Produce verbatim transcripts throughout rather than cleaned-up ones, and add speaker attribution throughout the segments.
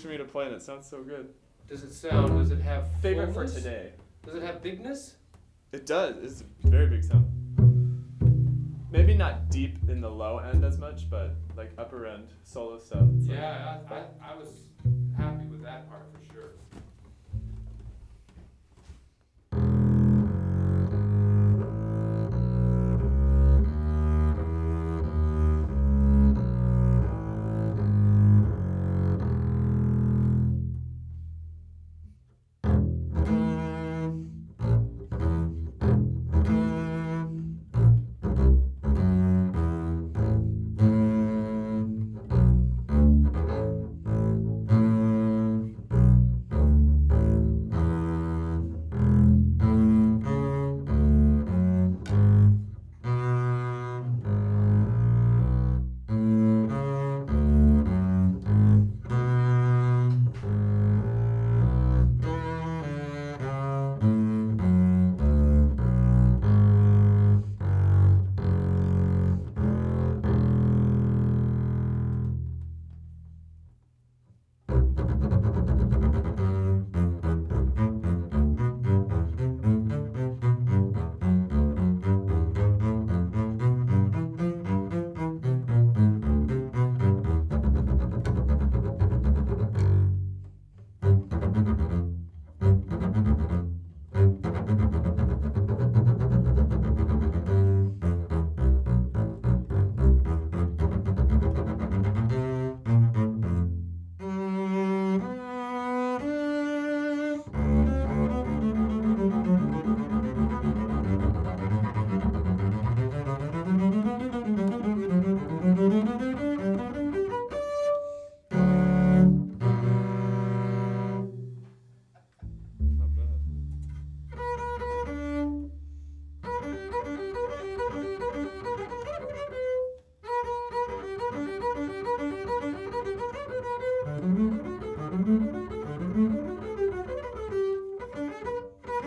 Speaker 1: for me to play, and it sounds so good.
Speaker 2: Does it sound? Does it have
Speaker 1: Favorite
Speaker 2: fullness?
Speaker 1: for today.
Speaker 2: Does it have bigness?
Speaker 1: It does. It's a very big sound. Maybe not deep in the low end as much, but like upper end solo stuff. It's
Speaker 2: Yeah, I, I, I was happy with that part for sure.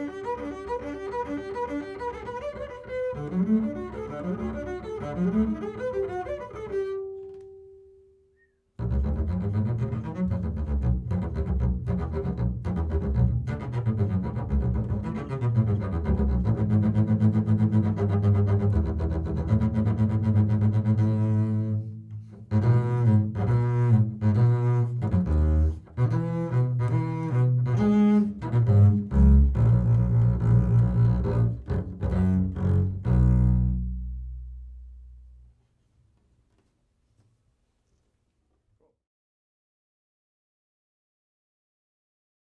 Speaker 3: Thank you.